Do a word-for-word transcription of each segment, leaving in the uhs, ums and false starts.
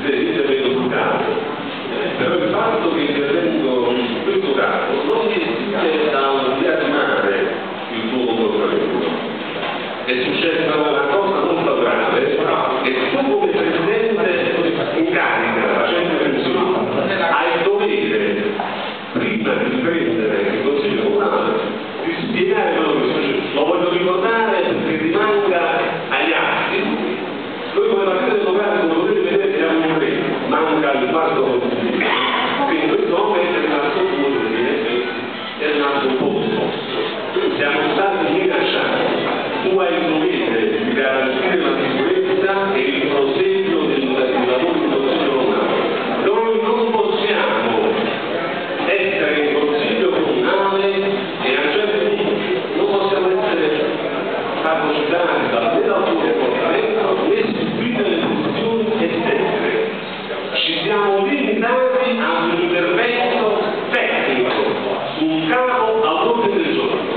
intervengo sul caso, però il fatto che intervengo in questo caso non mi esige da biasimare il tuo comportamento. È successa una cosa molto grave e tu come Presidente in carica, facendo funzione, hai il dovere, prima di prendere il Consiglio Comunale, di spiegare quello che è successo. Lo voglio ricordare perché rimanga agli atti. Noi come Partito Democratico, come potete vedere, siamo in tre, manca il quarto consiglio. Quindi in questo momento è rimasto due, è rimasto un po' disposto. Siamo stati minacciati. Tu hai il dovere di garantire la sicurezza e il proseguo del lavoro del Consiglio Comunale. Noi non possiamo essere in Consiglio Comunale e a un certo punto non possiamo essere fagocitati dal tuo comportamento né subire le pressioni esterne. Ci siamo limitati a un intervento tecnico su un capo all'ordine del giorno,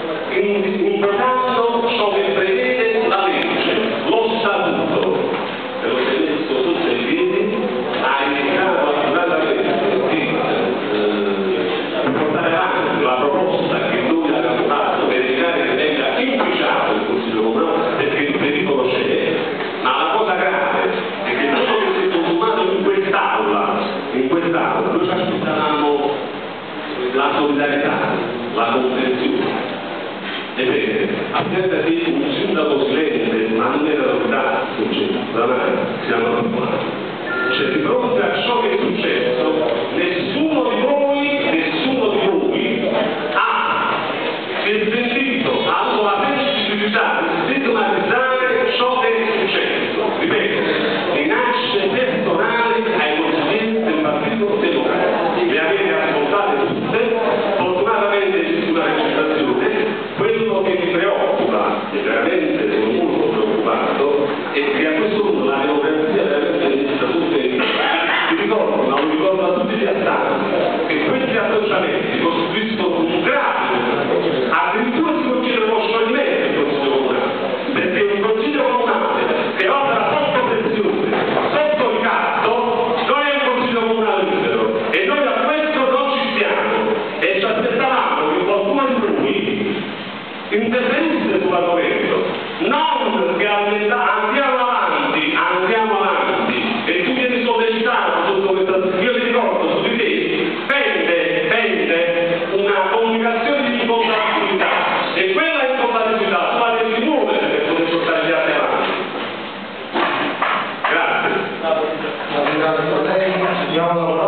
invocando ciò che prevede la legge, lo statuto, e lo sei messo sotto i piedi, ha indicato accuratamente di eh, portare avanti la proposta che noi abbiamo fatto per evitare che venga inficiato il Consiglio Comunale, perché il pericolo c'è, ma la cosa grave è che tutto che si è consumato in quest'aula, in quest'aula, noi ci aspettavamo la solidarietà, la comprensione. Ebbene, attendati un sindaco silente, ma non era la verità, siamo abituati. Cioè, di fronte a ciò che è successo, nessuno di voi, nessuno di voi ha si è sentito, ha avuto la sensibilità di stigmatizzare ciò che è successo. Ripeto, minacce personali ai consiglieri del Partito Democratico. Le avete ascoltate tutte, fortunatamente esiste una registrazione. Quello che mi preoccupa, e veramente sono molto preoccupato, è che a questo punto la democrazia veramente esiste tutte in vi ricordo, ma lo ricordo a tutti gli astanti, che questi atteggiamenti costituiscono un grave, addirittura si considera uno scioglimento del Consiglio Comunale, perché un Consiglio Comunale che opera sotto pressione, sotto ricatto, non è un Consiglio Comunale libero, e noi da questo non ci stiamo, e ci aspettavamo che qualcuno di noi intervenisse sull'argomento, non che andiamo avanti, andiamo avanti, e tu vieni sollecitato sotto questa. Io ti ricordo su di te, pende, pende una comunicazione di incompatibilità, e quella incompatibilità tu la devi muovere per poter portare gli altri avanti. Grazie. Grazie a lei,